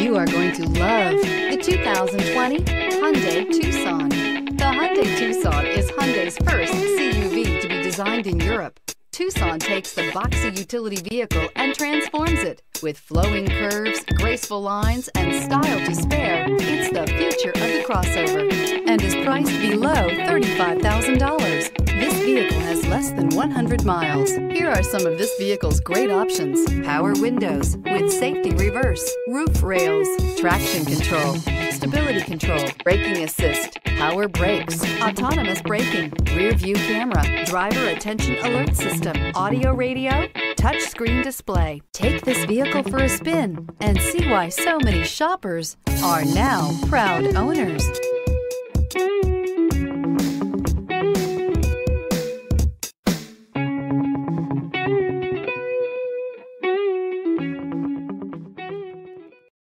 You are going to love the 2020 Hyundai Tucson. The Hyundai Tucson is Hyundai's first CUV to be designed in Europe. Tucson takes the boxy utility vehicle and transforms it. With flowing curves, graceful lines, and style to spare, it's the future of the crossover and is priced below $35,000. This vehicle has less than 100 miles. Here are some of this vehicle's great options: power windows with safety reverse, roof rails, traction control, stability control, braking assist, power brakes, autonomous braking, rear view camera, driver attention alert system, audio radio, touchscreen display. Take this vehicle for a spin and see why so many shoppers are now proud owners.